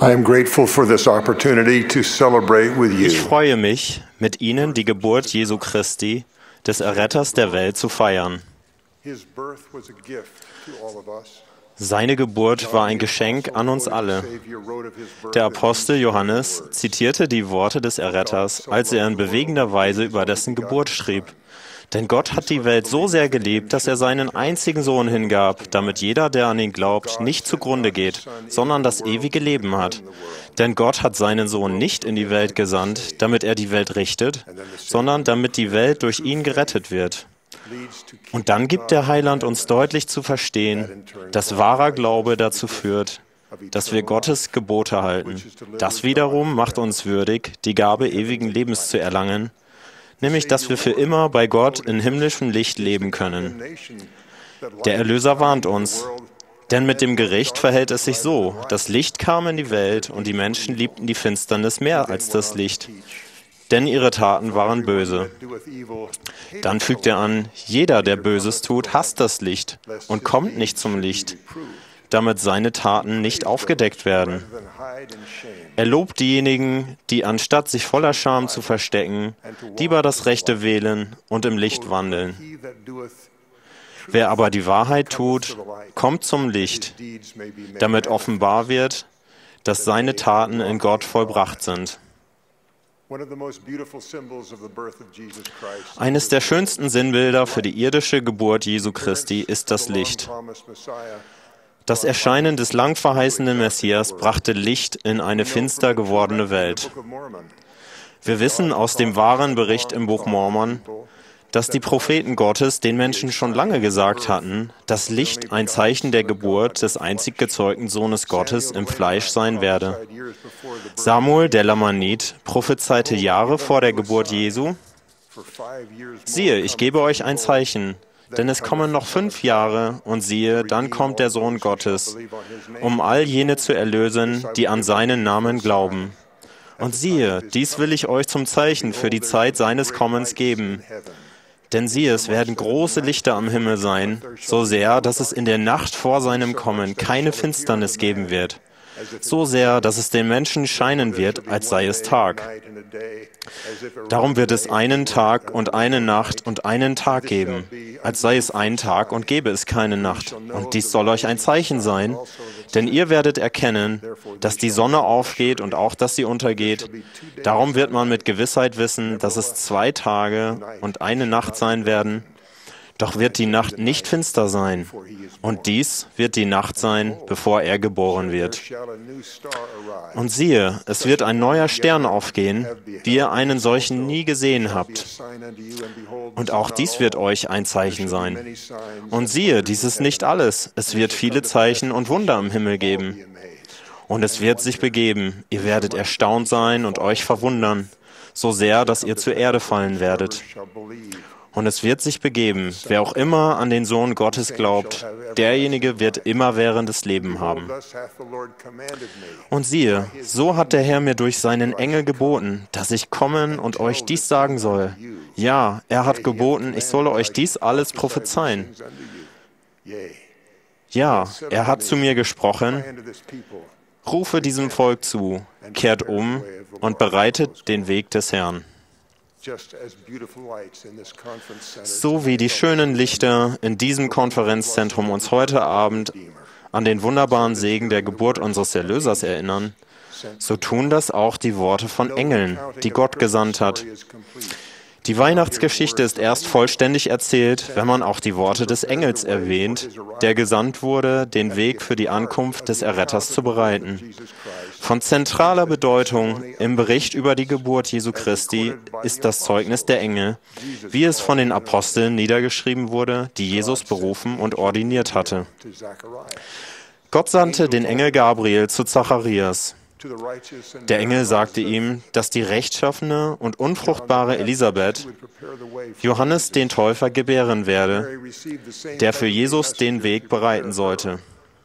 I am grateful for this opportunity to celebrate with Ich you freue mich, mit Ihnen die Geburt Jesu Christi, des Erretters der Welt, zu feiern. His birth was a gift to all of us. Seine Geburt war ein Geschenk an uns alle. Der Apostel Johannes zitierte die Worte des Erretters, als er in bewegender Weise über dessen Geburt schrieb. Denn Gott hat die Welt so sehr geliebt, dass er seinen einzigen Sohn hingab, damit jeder, der an ihn glaubt, nicht zugrunde geht, sondern das ewige Leben hat. Denn Gott hat seinen Sohn nicht in die Welt gesandt, damit er die Welt richtet, sondern damit die Welt durch ihn gerettet wird. Und dann gibt der Heiland uns deutlich zu verstehen, dass wahrer Glaube dazu führt, dass wir Gottes Gebote halten. Das wiederum macht uns würdig, die Gabe ewigen Lebens zu erlangen, nämlich dass wir für immer bei Gott in himmlischem Licht leben können. Der Erlöser warnt uns, denn mit dem Gericht verhält es sich so: Das Licht kam in die Welt und die Menschen liebten die Finsternis mehr als das Licht, denn ihre Taten waren böse. Dann fügt er an: Jeder, der Böses tut, hasst das Licht und kommt nicht zum Licht, damit seine Taten nicht aufgedeckt werden. Er lobt diejenigen, die anstatt sich voller Scham zu verstecken, lieber das Rechte wählen und im Licht wandeln. Wer aber die Wahrheit tut, kommt zum Licht, damit offenbar wird, dass seine Taten in Gott vollbracht sind. Eines der schönsten Sinnbilder für die irdische Geburt Jesu Christi ist das Licht. Das Erscheinen des lang verheißenen Messias brachte Licht in eine finster gewordene Welt. Wir wissen aus dem wahren Bericht im Buch Mormon, dass die Propheten Gottes den Menschen schon lange gesagt hatten, dass Licht ein Zeichen der Geburt des einzig gezeugten Sohnes Gottes im Fleisch sein werde. Samuel der Lamanit prophezeite Jahre vor der Geburt Jesu: Siehe, ich gebe euch ein Zeichen, denn es kommen noch 5 Jahre, und siehe, dann kommt der Sohn Gottes, um all jene zu erlösen, die an seinen Namen glauben. Und siehe, dies will ich euch zum Zeichen für die Zeit seines Kommens geben. Denn siehe, es werden große Lichter am Himmel sein, so sehr, dass es in der Nacht vor seinem Kommen keine Finsternis geben wird. So sehr, dass es den Menschen scheinen wird, als sei es Tag. Darum wird es einen Tag und eine Nacht und einen Tag geben, als sei es ein Tag und gäbe es keine Nacht. Und dies soll euch ein Zeichen sein, denn ihr werdet erkennen, dass die Sonne aufgeht und auch, dass sie untergeht. Darum wird man mit Gewissheit wissen, dass es 2 Tage und eine Nacht sein werden. Doch wird die Nacht nicht finster sein, und dies wird die Nacht sein, bevor er geboren wird. Und siehe, es wird ein neuer Stern aufgehen, wie ihr einen solchen nie gesehen habt. Und auch dies wird euch ein Zeichen sein. Und siehe, dies ist nicht alles, es wird viele Zeichen und Wunder im Himmel geben. Und es wird sich begeben, ihr werdet erstaunt sein und euch verwundern, so sehr, dass ihr zur Erde fallen werdet. Und es wird sich begeben, wer auch immer an den Sohn Gottes glaubt, derjenige wird immerwährendes Leben haben. Und siehe, so hat der Herr mir durch seinen Engel geboten, dass ich kommen und euch dies sagen soll. Ja, er hat geboten, ich solle euch dies alles prophezeien. Ja, er hat zu mir gesprochen: Rufe diesem Volk zu, kehrt um und bereitet den Weg des Herrn. So wie die schönen Lichter in diesem Konferenzzentrum uns heute Abend an den wunderbaren Segen der Geburt unseres Erlösers erinnern, so tun das auch die Worte von Engeln, die Gott gesandt hat. Die Weihnachtsgeschichte ist erst vollständig erzählt, wenn man auch die Worte des Engels erwähnt, der gesandt wurde, den Weg für die Ankunft des Erretters zu bereiten. Von zentraler Bedeutung im Bericht über die Geburt Jesu Christi ist das Zeugnis der Engel, wie es von den Aposteln niedergeschrieben wurde, die Jesus berufen und ordiniert hatte. Gott sandte den Engel Gabriel zu Zacharias. Der Engel sagte ihm, dass die rechtschaffene und unfruchtbare Elisabeth Johannes den Täufer gebären werde, der für Jesus den Weg bereiten sollte.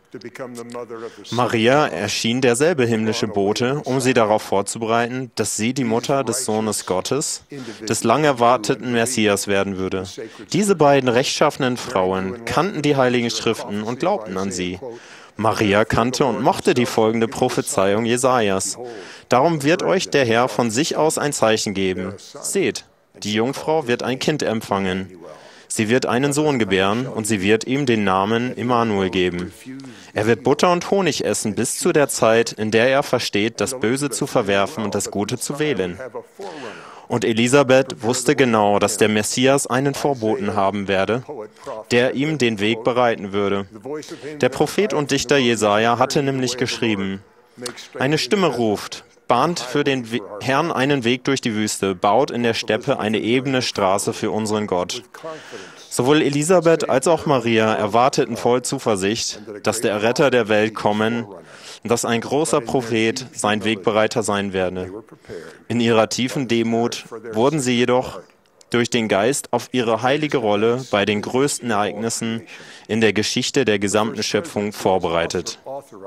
Maria erschien derselbe himmlische Bote, um sie darauf vorzubereiten, dass sie die Mutter des Sohnes Gottes, des lang erwarteten Messias werden würde. Diese beiden rechtschaffenen Frauen kannten die Heiligen Schriften und glaubten an sie. Maria kannte und mochte die folgende Prophezeiung Jesajas. Darum wird euch der Herr von sich aus ein Zeichen geben. Seht, die Jungfrau wird ein Kind empfangen. Sie wird einen Sohn gebären und sie wird ihm den Namen Immanuel geben. Er wird Butter und Honig essen bis zu der Zeit, in der er versteht, das Böse zu verwerfen und das Gute zu wählen. Und Elisabeth wusste genau, dass der Messias einen Vorboten haben werde, der ihm den Weg bereiten würde. Der Prophet und Dichter Jesaja hatte nämlich geschrieben: Eine Stimme ruft, bahnt für den Herrn einen Weg durch die Wüste, baut in der Steppe eine ebene Straße für unseren Gott. Sowohl Elisabeth als auch Maria erwarteten voll Zuversicht, dass der Erretter der Welt kommen und dass ein großer Prophet sein Wegbereiter sein werde. In ihrer tiefen Demut wurden sie jedoch durch den Geist auf ihre heilige Rolle bei den größten Ereignissen in der Geschichte der gesamten Schöpfung vorbereitet.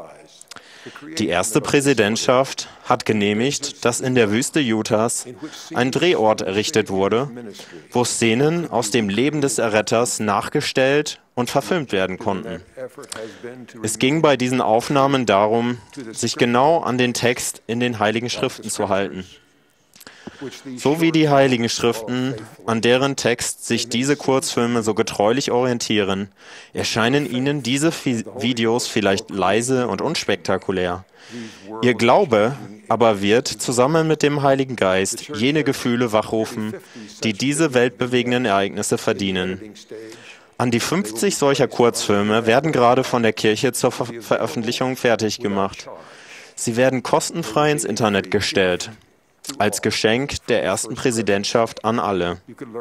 Die erste Präsidentschaft hat genehmigt, dass in der Wüste Utahs ein Drehort errichtet wurde, wo Szenen aus dem Leben des Erretters nachgestellt und verfilmt werden konnten. Es ging bei diesen Aufnahmen darum, sich genau an den Text in den Heiligen Schriften zu halten. So wie die Heiligen Schriften, an deren Text sich diese Kurzfilme so getreulich orientieren, erscheinen ihnen diese Videos vielleicht leise und unspektakulär. Ihr Glaube aber wird zusammen mit dem Heiligen Geist jene Gefühle wachrufen, die diese weltbewegenden Ereignisse verdienen. An die 50 solcher Kurzfilme werden gerade von der Kirche zur Veröffentlichung fertig gemacht. Sie werden kostenfrei ins Internet gestellt, als Geschenk der ersten Präsidentschaft an alle.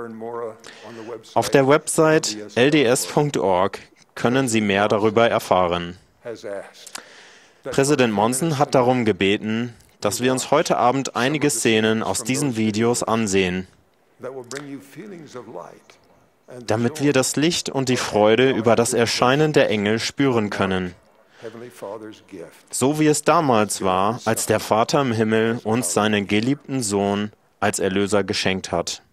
Auf der Website lds.org können Sie mehr darüber erfahren. Präsident Monson hat darum gebeten, dass wir uns heute Abend einige Szenen aus diesen Videos ansehen, damit wir das Licht und die Freude über das Erscheinen der Engel spüren können. So wie es damals war, als der Vater im Himmel uns seinen geliebten Sohn als Erlöser geschenkt hat.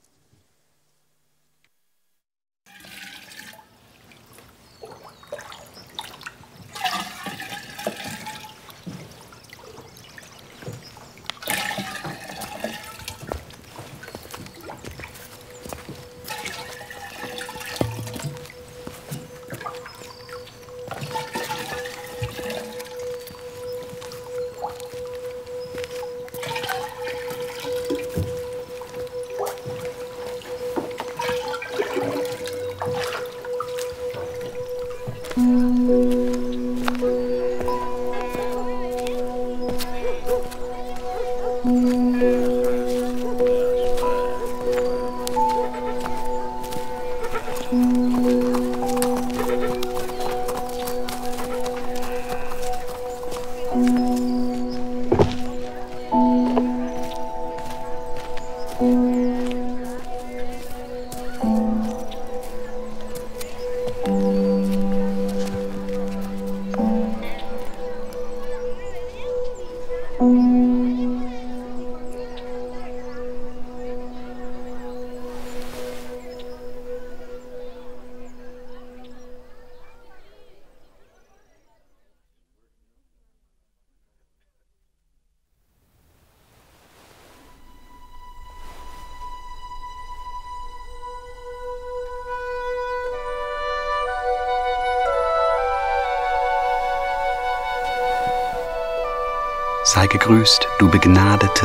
Sei gegrüßt, du Begnadete.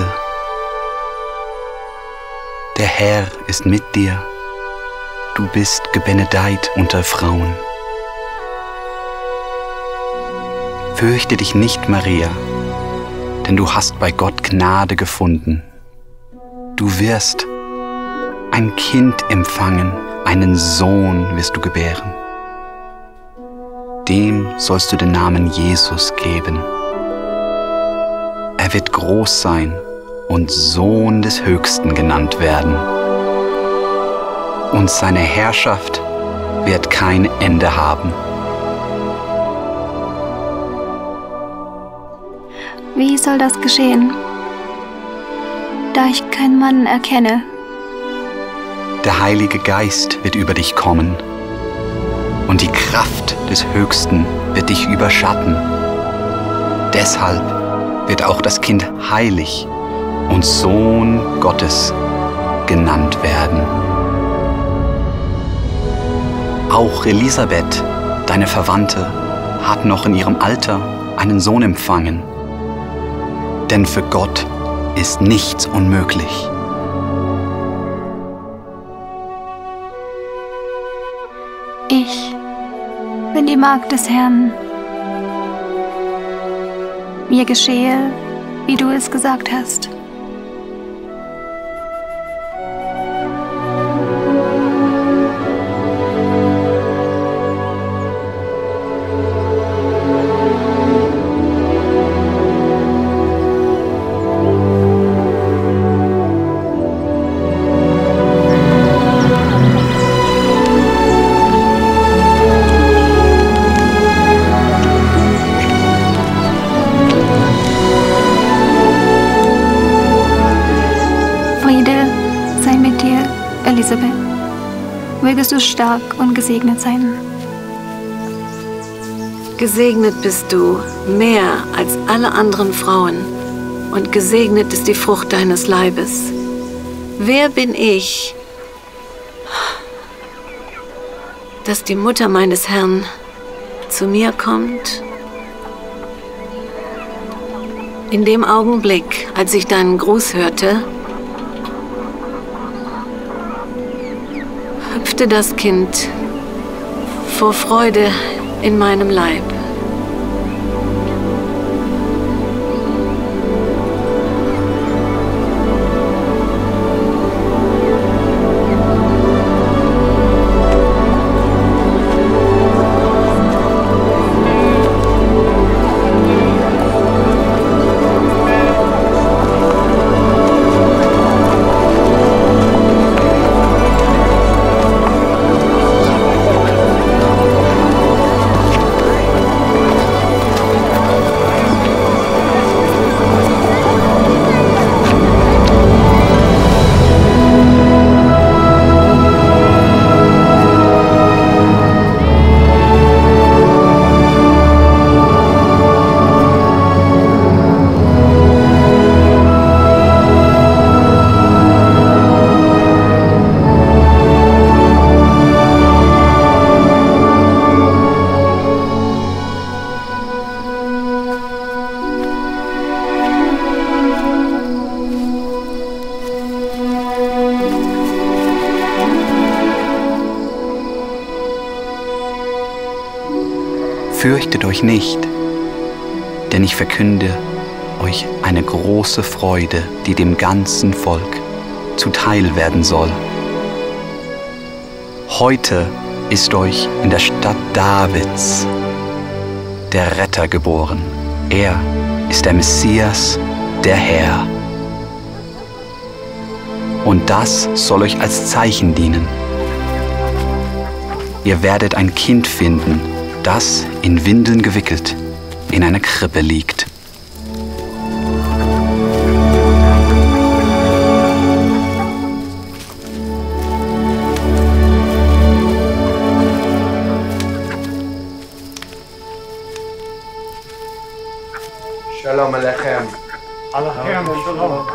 Der Herr ist mit dir. Du bist gebenedeit unter Frauen. Fürchte dich nicht, Maria, denn du hast bei Gott Gnade gefunden. Du wirst ein Kind empfangen, einen Sohn wirst du gebären. Dem sollst du den Namen Jesus geben. Er wird groß sein und Sohn des Höchsten genannt werden. Und seine Herrschaft wird kein Ende haben. Wie soll das geschehen, da ich keinen Mann erkenne? Der Heilige Geist wird über dich kommen und die Kraft des Höchsten wird dich überschatten. Deshalb wird auch das Kind heilig und Sohn Gottes genannt werden. Auch Elisabeth, deine Verwandte, hat noch in ihrem Alter einen Sohn empfangen. Denn für Gott ist nichts unmöglich. Ich bin die Magd des Herrn. Mir geschehe, wie du es gesagt hast. Elisabeth, mögest du stark und gesegnet sein. Gesegnet bist du mehr als alle anderen Frauen, und gesegnet ist die Frucht deines Leibes. Wer bin ich, dass die Mutter meines Herrn zu mir kommt? In dem Augenblick, als ich deinen Gruß hörte, hüpfte das Kind vor Freude in meinem Leib. Fürchtet euch nicht, denn ich verkünde euch eine große Freude, die dem ganzen Volk zuteil werden soll. Heute ist euch in der Stadt Davids der Retter geboren. Er ist der Messias, der Herr. Und das soll euch als Zeichen dienen. Ihr werdet ein Kind finden, das in Windeln gewickelt in einer Krippe liegt. Shalom Alechem. Alechem, Shalom.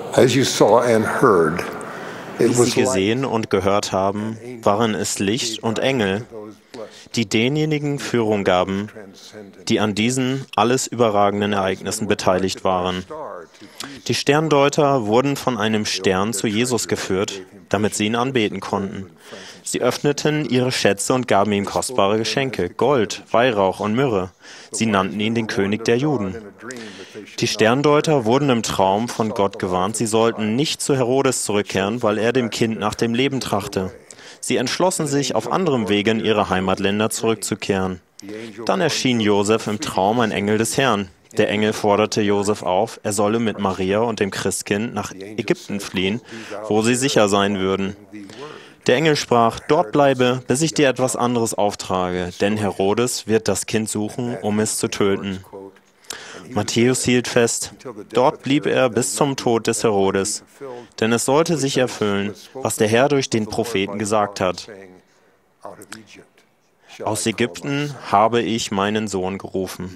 As you saw and heard, Wie it Sie was like gesehen und gehört haben, waren es Licht und Engel, die denjenigen Führung gaben, die an diesen alles überragenden Ereignissen beteiligt waren. Die Sterndeuter wurden von einem Stern zu Jesus geführt, damit sie ihn anbeten konnten. Sie öffneten ihre Schätze und gaben ihm kostbare Geschenke, Gold, Weihrauch und Myrrhe. Sie nannten ihn den König der Juden. Die Sterndeuter wurden im Traum von Gott gewarnt, sie sollten nicht zu Herodes zurückkehren, weil er dem Kind nach dem Leben trachte. Sie entschlossen sich, auf anderem Wege in ihre Heimatländer zurückzukehren. Dann erschien Josef im Traum ein Engel des Herrn. Der Engel forderte Josef auf, er solle mit Maria und dem Christkind nach Ägypten fliehen, wo sie sicher sein würden. Der Engel sprach, dort bleibe, bis ich dir etwas anderes auftrage, denn Herodes wird das Kind suchen, um es zu töten. Matthäus hielt fest, dort blieb er bis zum Tod des Herodes, denn es sollte sich erfüllen, was der Herr durch den Propheten gesagt hat. Aus Ägypten habe ich meinen Sohn gerufen.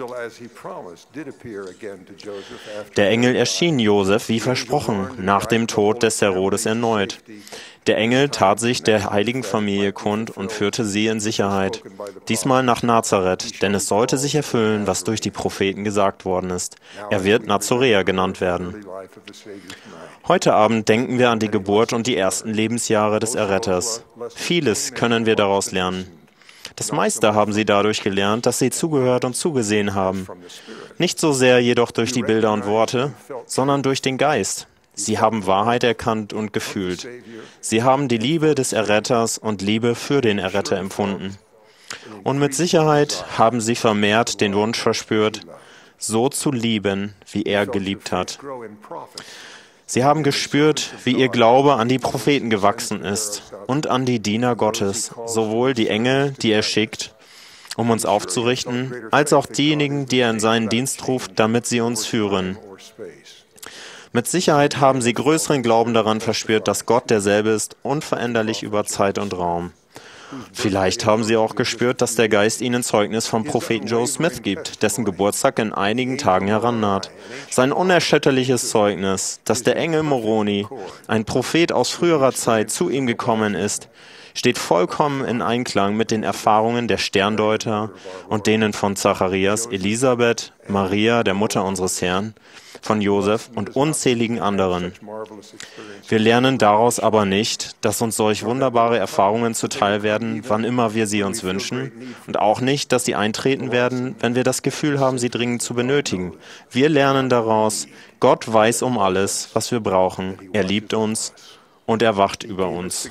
Der Engel erschien Josef wie versprochen, nach dem Tod des Herodes erneut. Der Engel tat sich der heiligen Familie kund und führte sie in Sicherheit, diesmal nach Nazareth, denn es sollte sich erfüllen, was durch die Propheten gesagt worden ist. Er wird Nazoräer genannt werden. Heute Abend denken wir an die Geburt und die ersten Lebensjahre des Erretters. Vieles können wir daraus lernen. Das meiste haben sie dadurch gelernt, dass sie zugehört und zugesehen haben. Nicht so sehr jedoch durch die Bilder und Worte, sondern durch den Geist. Sie haben Wahrheit erkannt und gefühlt. Sie haben die Liebe des Erretters und Liebe für den Erretter empfunden. Und mit Sicherheit haben sie vermehrt den Wunsch verspürt, so zu lieben, wie er geliebt hat. Sie haben gespürt, wie ihr Glaube an die Propheten gewachsen ist und an die Diener Gottes, sowohl die Engel, die er schickt, um uns aufzurichten, als auch diejenigen, die er in seinen Dienst ruft, damit sie uns führen. Mit Sicherheit haben sie größeren Glauben daran verspürt, dass Gott derselbe ist, unveränderlich über Zeit und Raum. Vielleicht haben sie auch gespürt, dass der Geist ihnen Zeugnis vom Propheten Joe Smith gibt, dessen Geburtstag in einigen Tagen herannaht. Sein unerschütterliches Zeugnis, dass der Engel Moroni, ein Prophet aus früherer Zeit, zu ihm gekommen ist, steht vollkommen in Einklang mit den Erfahrungen der Sterndeuter und denen von Zacharias, Elisabeth, Maria, der Mutter unseres Herrn, von Josef und unzähligen anderen. Wir lernen daraus aber nicht, dass uns solch wunderbare Erfahrungen zuteil werden, wann immer wir sie uns wünschen, und auch nicht, dass sie eintreten werden, wenn wir das Gefühl haben, sie dringend zu benötigen. Wir lernen daraus, Gott weiß um alles, was wir brauchen. Er liebt uns und er wacht über uns.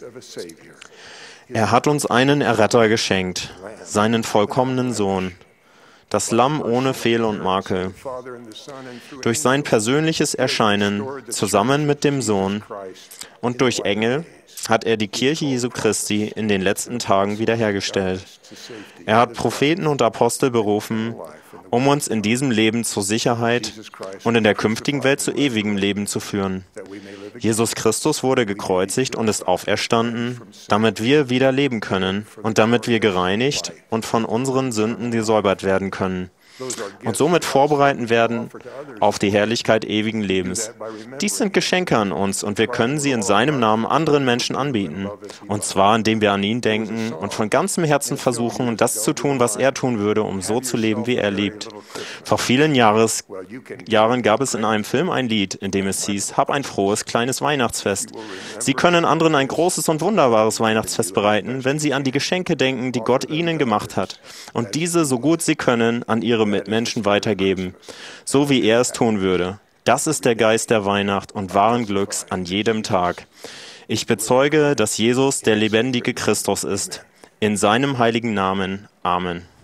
Er hat uns einen Erretter geschenkt, seinen vollkommenen Sohn, das Lamm ohne Fehl und Makel. Durch sein persönliches Erscheinen zusammen mit dem Sohn und durch Engel hat er die Kirche Jesu Christi in den letzten Tagen wiederhergestellt. Er hat Propheten und Apostel berufen, um uns in diesem Leben zur Sicherheit und in der künftigen Welt zu ewigem Leben zu führen. Jesus Christus wurde gekreuzigt und ist auferstanden, damit wir wieder leben können und damit wir gereinigt und von unseren Sünden gesäubert werden können und somit vorbereiten werden auf die Herrlichkeit ewigen Lebens. Dies sind Geschenke an uns und wir können sie in seinem Namen anderen Menschen anbieten. Und zwar, indem wir an ihn denken und von ganzem Herzen versuchen, das zu tun, was er tun würde, um so zu leben, wie er lebt. Vor vielen Jahren gab es in einem Film ein Lied, in dem es hieß, hab ein frohes kleines Weihnachtsfest. Sie können anderen ein großes und wunderbares Weihnachtsfest bereiten, wenn sie an die Geschenke denken, die Gott ihnen gemacht hat und diese, so gut sie können, an ihre Mitmenschen weitergeben, so wie er es tun würde. Das ist der Geist der Weihnacht und wahren Glücks an jedem Tag. Ich bezeuge, dass Jesus der lebendige Christus ist. In seinem heiligen Namen. Amen.